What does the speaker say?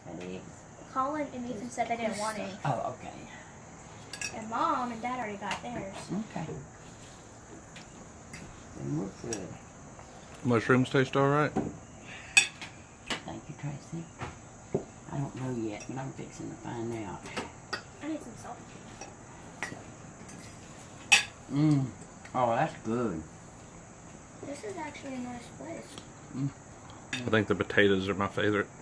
Had eggs. Colin and Ethan said they didn't want any. Oh, okay. And Mom and Dad already got theirs. Okay. Then we're good. Mushrooms taste alright? Thank you, Tracy. I don't know yet, but I'm fixing to find out. I need some salt. Mmm. Oh, that's good. This is actually a nice place. Mm. I think the potatoes are my favorite.